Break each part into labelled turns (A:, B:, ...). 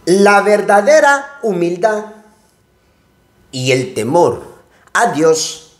A: La verdadera humildad y el temor a Dios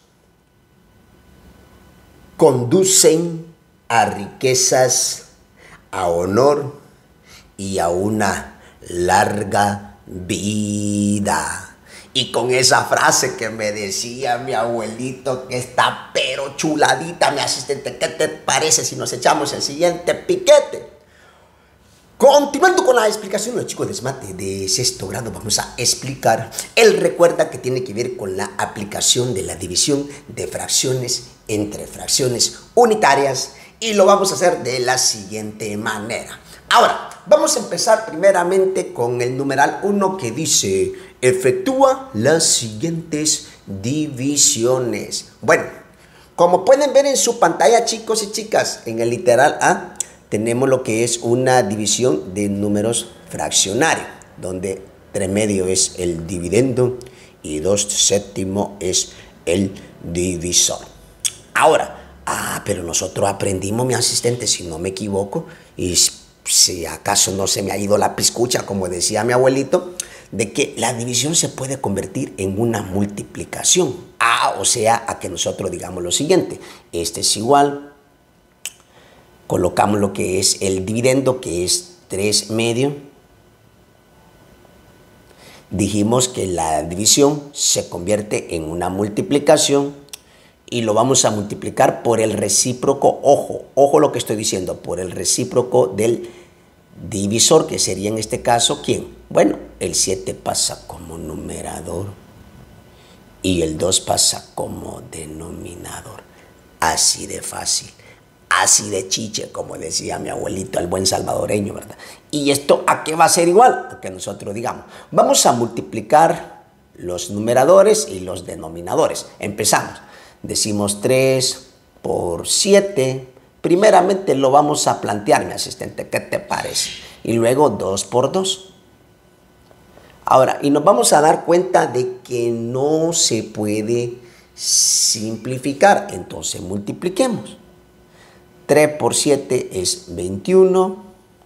A: conducen a riquezas, a honor y a una larga vida. Y con esa frase que me decía mi abuelito, que está pero chuladita, mi asistente, ¿qué te parece si nos echamos el siguiente piquete? Continuando con la explicación, los chicos de SMAT de sexto grado vamos a explicar. Él recuerda que tiene que ver con la aplicación de la división de fracciones entre fracciones unitarias y lo vamos a hacer de la siguiente manera. Ahora, vamos a empezar primeramente con el numeral 1 que dice: efectúa las siguientes divisiones. Bueno, como pueden ver en su pantalla, chicos y chicas, en el literal A tenemos lo que es una división de números fraccionarios, donde 3 medio es el dividendo y 2 séptimo es el divisor. Ahora, pero nosotros aprendimos, mi asistente, si no me equivoco, y si acaso no se me ha ido la piscucha, como decía mi abuelito, de que la división se puede convertir en una multiplicación. O sea, a que nosotros digamos lo siguiente: este es igual, colocamos lo que es el dividendo, que es 3 medio. Dijimos que la división se convierte en una multiplicación y lo vamos a multiplicar por el recíproco, ojo lo que estoy diciendo, por el recíproco del divisor, que sería en este caso, ¿quién? Bueno, el 7 pasa como numerador y el 2 pasa como denominador. Así de fácil. Así de chiche, como decía mi abuelito, el buen salvadoreño, ¿verdad? ¿Y esto a qué va a ser igual? A que nosotros digamos, vamos a multiplicar los numeradores y los denominadores. Empezamos. Decimos 3 por 7. Primeramente lo vamos a plantear, mi asistente, ¿qué te parece? Y luego 2 por 2. Ahora, y nos vamos a dar cuenta de que no se puede simplificar. Entonces multipliquemos. 3 por 7 es 21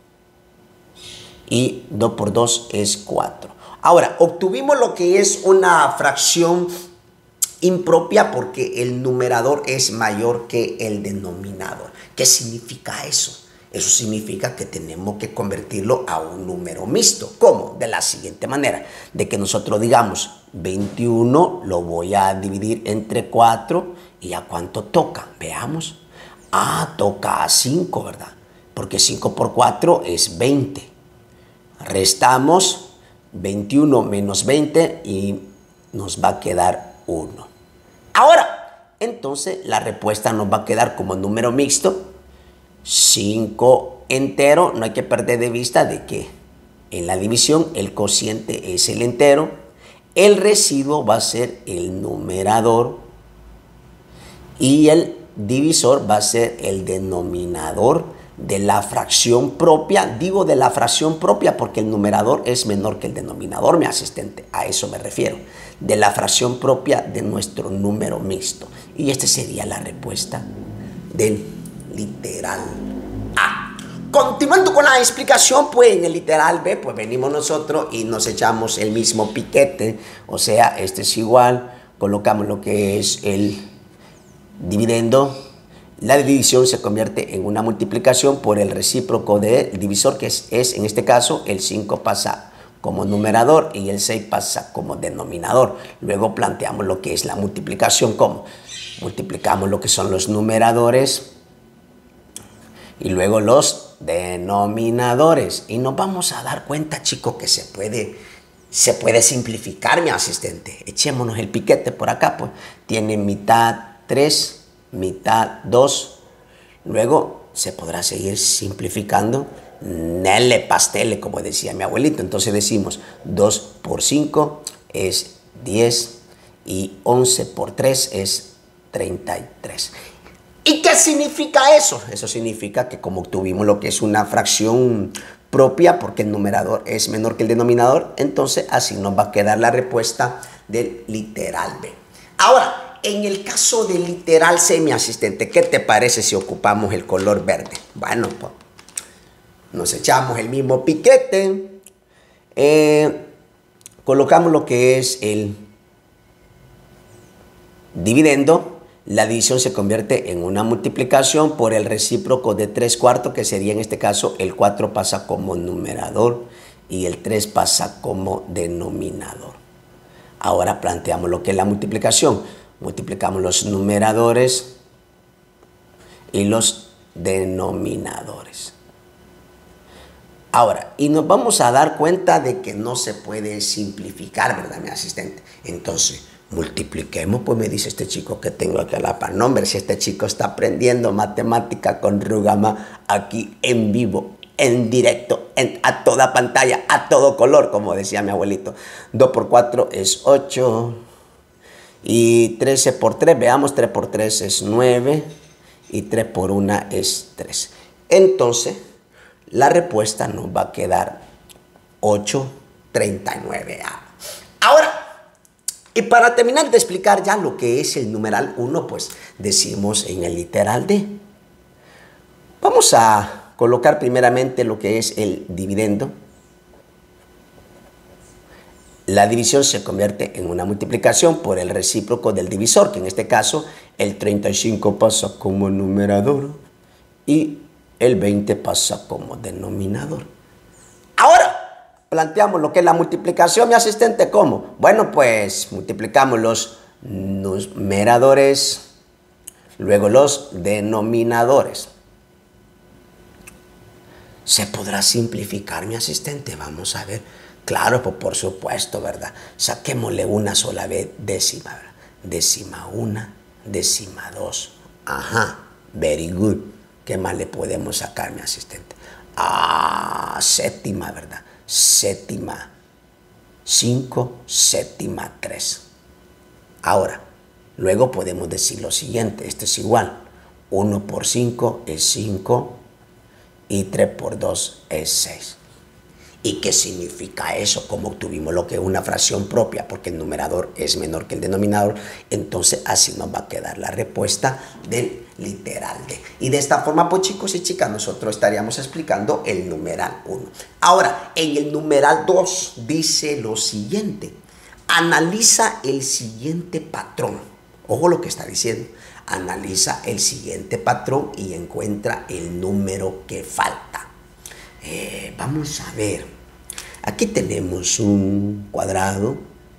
A: y 2 por 2 es 4. Ahora, obtuvimos lo que es una fracción impropia porque el numerador es mayor que el denominador. ¿Qué significa eso? Eso significa que tenemos que convertirlo a un número mixto. ¿Cómo? De la siguiente manera, de que nosotros digamos 21 lo voy a dividir entre 4 y ¿a cuánto toca? Veamos. Toca a 5, ¿verdad? Porque 5 por 4 es 20. Restamos 21 menos 20 y nos va a quedar 1. Ahora, entonces la respuesta nos va a quedar como número mixto. 5 entero. No hay que perder de vista de que en la división el cociente es el entero. El residuo va a ser el numerador y el divisor va a ser el denominador de la fracción propia. Digo de la fracción propia porque el numerador es menor que el denominador, mi asistente. A eso me refiero. De la fracción propia de nuestro número mixto. Y esta sería la respuesta del literal A. Continuando con la explicación, pues en el literal B, pues venimos nosotros y nos echamos el mismo piquete. O sea, este es igual, colocamos lo que es el dividendo, la división se convierte en una multiplicación por el recíproco del divisor, que es en este caso el 5 pasa como numerador y el 6 pasa como denominador. Luego planteamos lo que es la multiplicación. ¿Cómo? Multiplicamos lo que son los numeradores y luego los denominadores. Y nos vamos a dar cuenta, chicos, que se puede simplificar, mi asistente. Echémonos el piquete por acá, pues. Tiene mitad 3, mitad 2. Luego se podrá seguir simplificando. Nele pastele, como decía mi abuelito. Entonces decimos 2 por 5 es 10 y 11 por 3 es 33. ¿Y qué significa eso? Eso significa que como obtuvimos lo que es una fracción propia, porque el numerador es menor que el denominador, entonces así nos va a quedar la respuesta del literal B. Ahora, en el caso del literal C, mi asistente, ¿qué te parece si ocupamos el color verde? Bueno, pues nos echamos el mismo piquete. colocamos lo que es el dividendo. La división se convierte en una multiplicación por el recíproco de 3/4, que sería en este caso el 4 pasa como numerador y el 3 pasa como denominador. Ahora planteamos lo que es la multiplicación. Multiplicamos los numeradores y los denominadores. Ahora, y nos vamos a dar cuenta de que no se puede simplificar, ¿verdad, mi asistente? Entonces, multipliquemos, pues me dice este chico que tengo aquí a la par. No, hombre, si este chico está aprendiendo matemática con Rugama aquí en vivo, en directo, a toda pantalla, a todo color, como decía mi abuelito. 2 por 4 es 8 y 13 por 3, veamos, 3 por 3 es 9 y 3 por 1 es 3. Entonces, la respuesta nos va a quedar 839. Ahora, y para terminar de explicar ya lo que es el numeral 1, pues decimos en el literal D. Vamos a colocar primeramente lo que es el dividendo. La división se convierte en una multiplicación por el recíproco del divisor, que en este caso el 35 pasa como numerador y el 20 pasa como denominador. Ahora, planteamos lo que es la multiplicación, mi asistente, ¿cómo? Bueno, pues multiplicamos los numeradores, luego los denominadores. ¿Se podrá simplificar, mi asistente? Vamos a ver. Claro, pues por supuesto, ¿verdad? Saquémosle una sola vez décima, ¿verdad? Décima 1, décima 2. Ajá, very good. ¿Qué más le podemos sacar, mi asistente? Séptima, ¿verdad? Séptima 5, séptima 3. Ahora, luego podemos decir lo siguiente. Esto es igual. 1 por 5 es 5 y 3 por 2 es 6. ¿Y qué significa eso? Como obtuvimos lo que es una fracción propia, porque el numerador es menor que el denominador, entonces así nos va a quedar la respuesta del literal D. Y de esta forma, pues chicos y chicas, nosotros estaríamos explicando el numeral 1. Ahora, en el numeral 2 dice lo siguiente. Analiza el siguiente patrón. Ojo lo que está diciendo. Analiza el siguiente patrón y encuentra el número que falta. Vamos a ver. Aquí tenemos un cuadrado,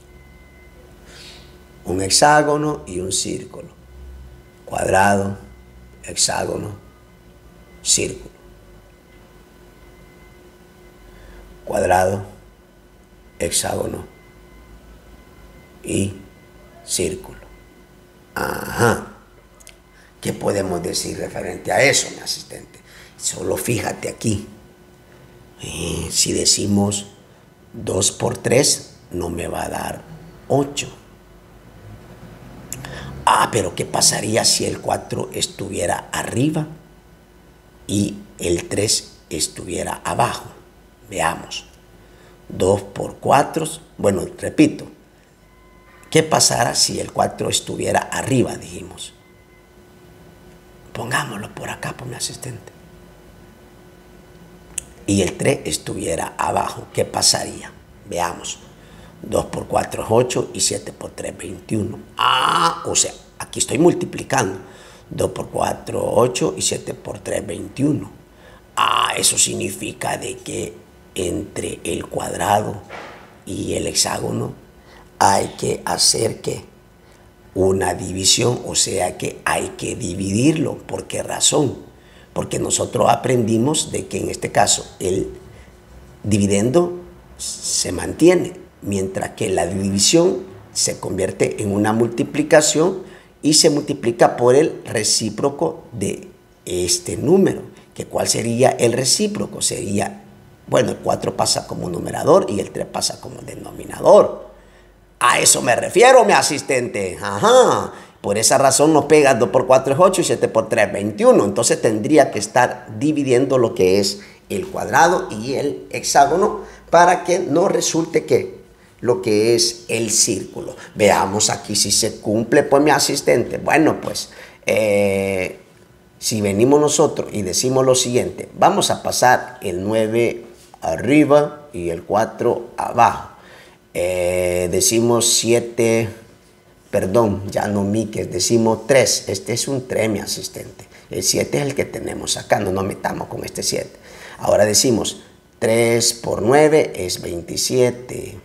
A: un hexágono y un círculo. Cuadrado, hexágono, círculo. Cuadrado, hexágono y círculo. Ajá. ¿Qué podemos decir referente a eso, mi asistente? Solo fíjate aquí. Si decimos 2 por 3, no me va a dar 8. Pero ¿qué pasaría si el 4 estuviera arriba y el 3 estuviera abajo? Veamos. 2 por 4, bueno, repito. ¿Qué pasará si el 4 estuviera arriba, dijimos? Pongámoslo por acá, por mi asistente. Y el 3 estuviera abajo, ¿qué pasaría? Veamos. 2 por 4 es 8 y 7 por 3 es 21. O sea, aquí estoy multiplicando. 2 por 4, 8 y 7 por 3, 21. Eso significa de que entre el cuadrado y el hexágono hay que hacer ¿qué? Una división, o sea que hay que dividirlo. ¿Por qué razón? Porque nosotros aprendimos de que en este caso el dividendo se mantiene, mientras que la división se convierte en una multiplicación y se multiplica por el recíproco de este número. ¿Que cuál sería el recíproco? Sería, bueno, el 4 pasa como numerador y el 3 pasa como denominador. A eso me refiero, mi asistente. Ajá. Por esa razón nos pega 2 por 4 es 8 y 7 por 3 es 21. Entonces tendría que estar dividiendo lo que es el cuadrado y el hexágono para que no resulte que lo que es el círculo. Veamos aquí si se cumple, pues, mi asistente. Bueno, pues, si venimos nosotros y decimos lo siguiente, vamos a pasar el 9 arriba y el 4 abajo. Decimos 7, perdón, ya no miques, decimos 3. Este es un 3, mi asistente. El 7 es el que tenemos acá, no nos metamos con este 7. Ahora decimos 3 por 9 es 27.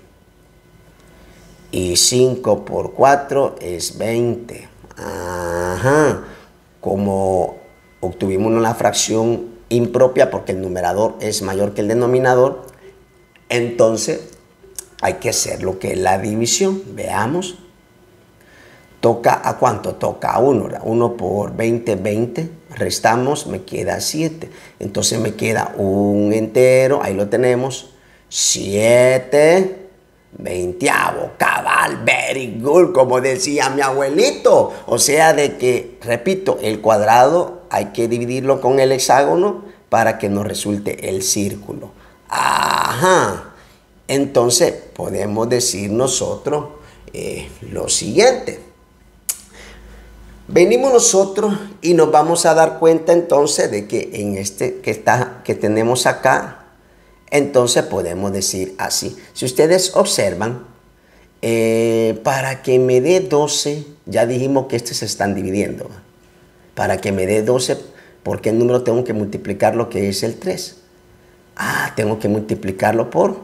A: Y 5 por 4 es 20. Ajá. Como obtuvimos una fracción impropia porque el numerador es mayor que el denominador, entonces hay que hacer lo que es la división. Veamos. ¿Toca a cuánto? Toca a 1. 1 por 20, 20. Restamos, me queda 7. Entonces me queda un entero, ahí lo tenemos. 7 veinteavo, cabal, very good, como decía mi abuelito. O sea, de que, repito, el cuadrado hay que dividirlo con el hexágono para que nos resulte el círculo. Ajá. Entonces, podemos decir nosotros lo siguiente. Venimos nosotros y nos vamos a dar cuenta entonces de que en este que tenemos acá, entonces podemos decir así. Si ustedes observan, para que me dé 12, ya dijimos que estos se están dividiendo. Para que me dé 12, ¿por qué número tengo que multiplicar lo que es el 3? Tengo que multiplicarlo por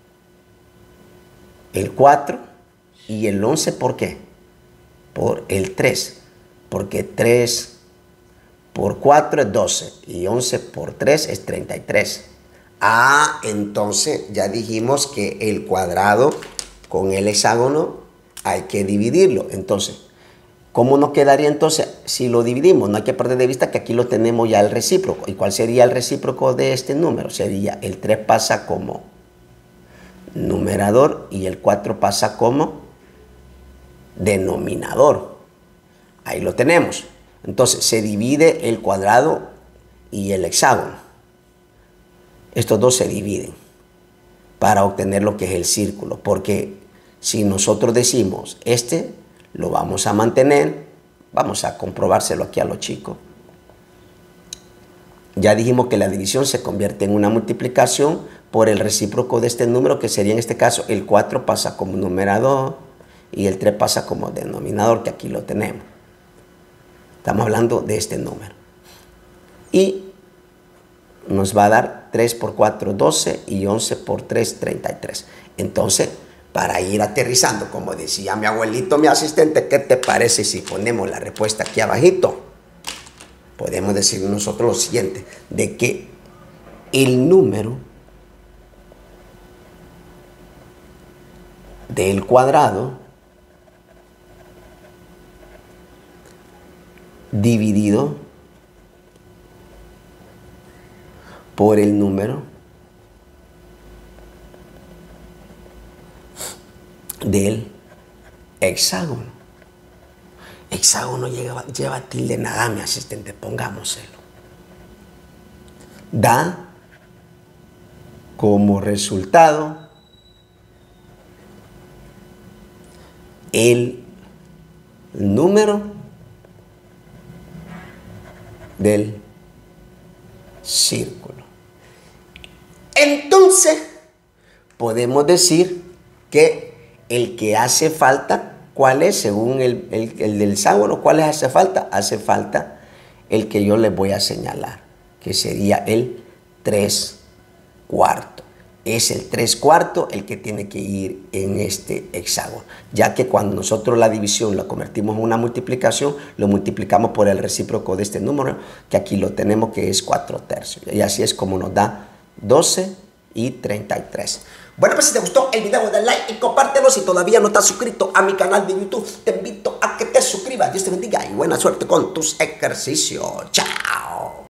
A: el 4 y el 11, ¿por qué? Por el 3. Porque 3 por 4 es 12 y 11 por 3 es 33. Entonces ya dijimos que el cuadrado con el hexágono hay que dividirlo. Entonces, ¿cómo nos quedaría entonces si lo dividimos? No hay que perder de vista que aquí lo tenemos ya el recíproco. ¿Y cuál sería el recíproco de este número? Sería el 3 pasa como numerador y el 4 pasa como denominador. Ahí lo tenemos. Entonces se divide el cuadrado y el hexágono. Estos dos se dividen para obtener lo que es el círculo. Porque si nosotros decimos este, lo vamos a mantener. Vamos a comprobárselo aquí a los chicos. Ya dijimos que la división se convierte en una multiplicación por el recíproco de este número, que sería en este caso el 4 pasa como numerador y el 3 pasa como denominador, que aquí lo tenemos. Estamos hablando de este número. Y nos va a dar 3 por 4, 12 y 11 por 3, 33. Entonces, para ir aterrizando, como decía mi abuelito, mi asistente, ¿qué te parece si ponemos la respuesta aquí abajito? Podemos decir nosotros lo siguiente, de que el número del cuadrado dividido por el número del hexágono. Hexágono lleva tilde nada, mi asistente, pongámoselo. Da como resultado el número del círculo. Entonces, podemos decir que el que hace falta, ¿cuál es? Según el del hexágono, ¿cuál les hace falta? Hace falta el que yo les voy a señalar, que sería el 3/4. Es el 3/4 el que tiene que ir en este hexágono, ya que cuando nosotros la división la convertimos en una multiplicación, lo multiplicamos por el recíproco de este número, que aquí lo tenemos, que es 4/3. Y así es como nos da 12 y 33. Bueno, pues si te gustó el video, dale like y compártelo. Si todavía no estás suscrito a mi canal de YouTube, te invito a que te suscribas. Dios te bendiga y buena suerte con tus ejercicios. Chao.